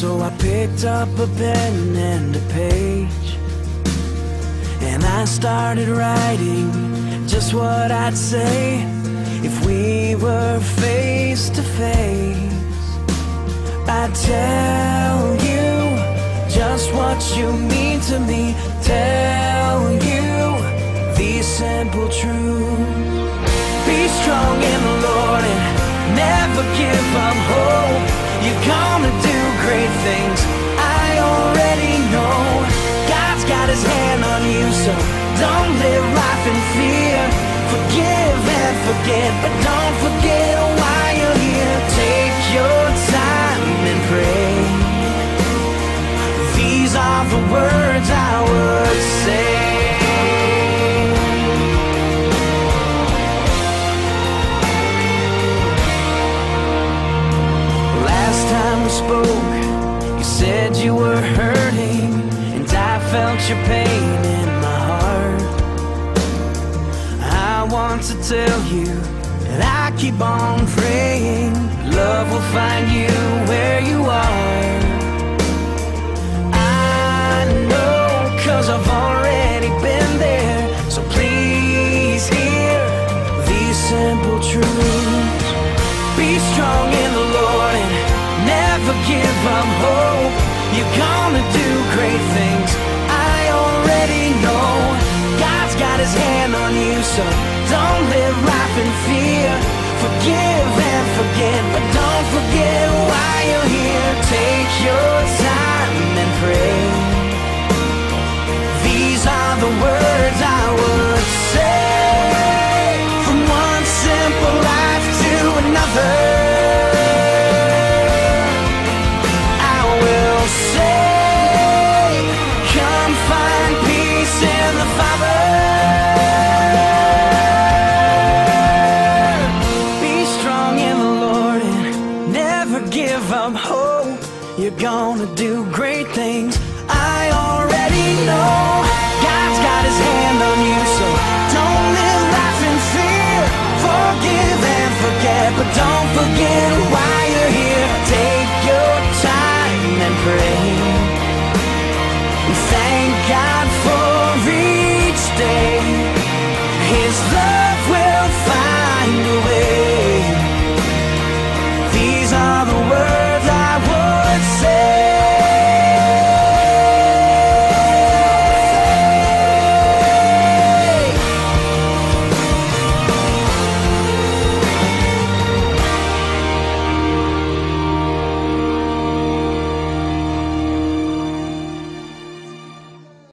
So I picked up a pen and a page, and I started writing just what I'd say if we were face to face. I'd tell you just what you mean to me, tell you these simple truths. Be strong in the Lord and never give up hope. You're gonna do great things, I already know. God's got his hand on you, so don't live life in fear. Forgive and forget, but don't forget why you're here. Take your time and pray. These are the words I would say. Last time we spoke, you said you were hurting, and I felt your pain in my heart. I want to tell you that I keep on praying love will find you where you are. I know, 'cause I've already been there. So please hear these simple truths. Be strong in the Lord and never give up hope. You're gonna do great things, I already know. God's got his hand on you, so don't live life in fear. Forgive and forget, but don't forget why you're here. Take your time and pray. These are the words I would say. From one simple life to another, I will say, come find peace in the Father. Be strong in the Lord and never give up hope. You're gonna do great things, I already know. God's got his hand on you, so don't live life in fear. Forgive and forget, but don't forget why